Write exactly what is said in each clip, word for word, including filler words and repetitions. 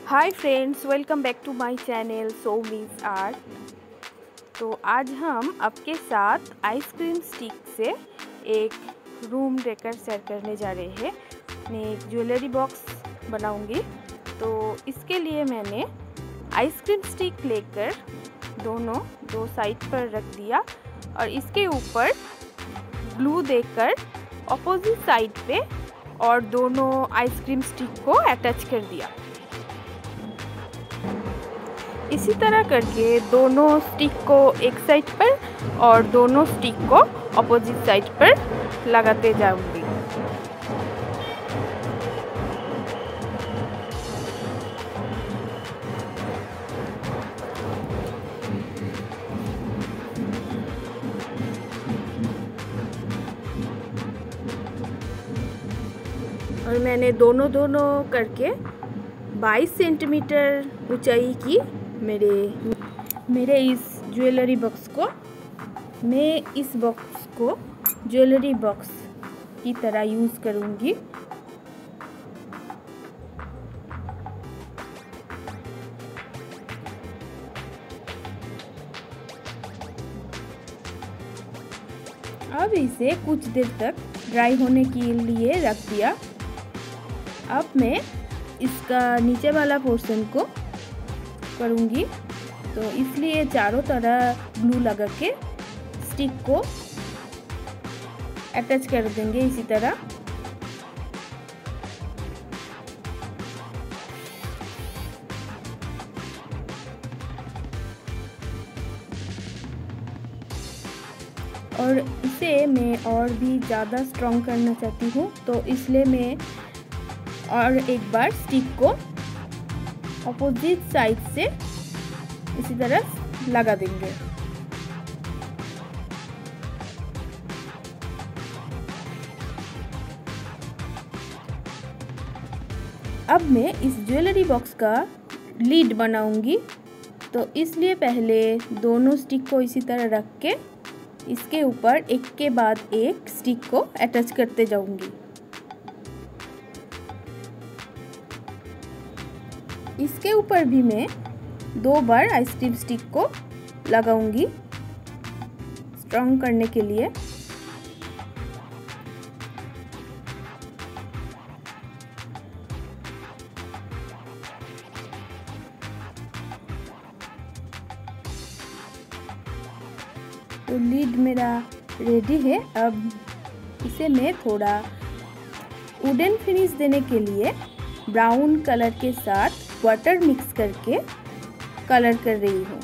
Hi friends, welcome back to my channel Somij art. तो आज हम आपके साथ आइसक्रीम स्टिक से एक रूम डेकर शेयर करने जा रहे हैं। मैं एक ज्वेलरी बॉक्स बनाऊंगी। तो इसके लिए मैंने आइसक्रीम स्टिक लेकर दोनों दो साइड पर रख दिया और इसके ऊपर ग्लू देकर ऑपोजिट साइड पे और दोनों आइसक्रीम स्टिक को अटैच कर दिया। इसी तरह करके दोनों स्टिक को एक साइड पर और दोनों स्टिक को ऑपोजिट साइड पर लगाते जाऊंगी। और मैंने दोनों दोनों करके बाईस सेंटीमीटर ऊंचाई की मेरे मेरे इस ज्वेलरी बॉक्स को मैं इस बॉक्स को ज्वेलरी बॉक्स की तरह यूज़ करूँगी। अब इसे कुछ देर तक ड्राई होने के लिए रख दिया। अब मैं इसका नीचे वाला पोर्शन को करूँगी, तो इसलिए चारों तरह ग्लू लगा के स्टिक को अटैच कर देंगे इसी तरह। और इसे मैं और भी ज़्यादा स्ट्रॉन्ग करना चाहती हूँ, तो इसलिए मैं और एक बार स्टिक को अपोजिट साइड से इसी तरह लगा देंगे। अब मैं इस ज्वेलरी बॉक्स का लीड बनाऊंगी, तो इसलिए पहले दोनों स्टिक को इसी तरह रख के इसके ऊपर एक के बाद एक स्टिक को अटैच करते जाऊंगी। इसके ऊपर भी मैं दो बार आइसक्रीम स्टिक को लगाऊंगी स्ट्रॉन्ग करने के लिए। तो लीड मेरा रेडी है। अब इसे मैं थोड़ा वुडन फिनिश देने के लिए ब्राउन कलर के साथ वाटर मिक्स करके कलर कर रही हूँ।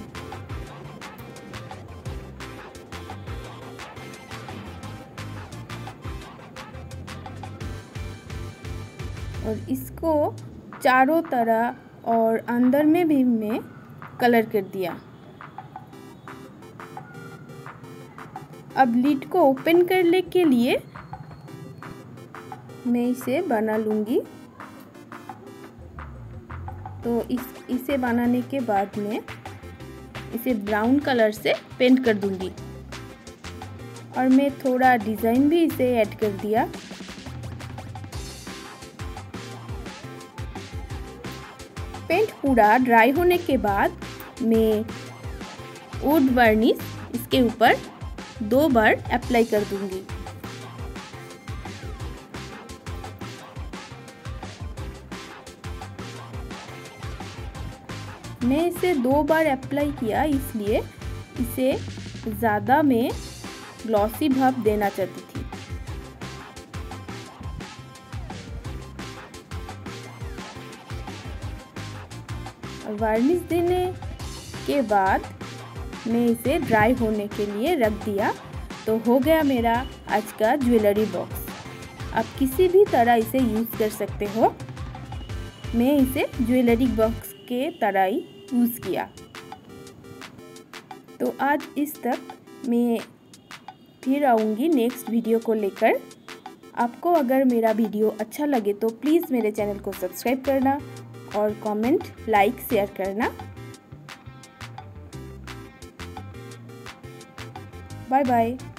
और इसको चारों तरह और अंदर में भी मैं कलर कर दिया। अब लिड को ओपन करने के लिए मैं इसे बना लूँगी। तो इस इसे बनाने के बाद में इसे ब्राउन कलर से पेंट कर दूंगी और मैं थोड़ा डिज़ाइन भी इसे ऐड कर दिया। पेंट पूरा ड्राई होने के बाद मैं वुड वर्निश इसके ऊपर दो बार अप्लाई कर दूंगी। मैं इसे दो बार अप्लाई किया, इसलिए इसे ज़्यादा मैं ग्लॉसी भाव देना चाहती थी। और वार्निश देने के बाद मैं इसे ड्राई होने के लिए रख दिया। तो हो गया मेरा आज का ज्वेलरी बॉक्स। आप किसी भी तरह इसे यूज़ कर सकते हो। मैं इसे ज्वेलरी बॉक्स के तरह ही यूज़ किया। तो आज इस तक, मैं फिर आऊँगी नेक्स्ट वीडियो को लेकर। आपको अगर मेरा वीडियो अच्छा लगे तो प्लीज़ मेरे चैनल को सब्सक्राइब करना और कमेंट, लाइक, शेयर करना। Bye bye.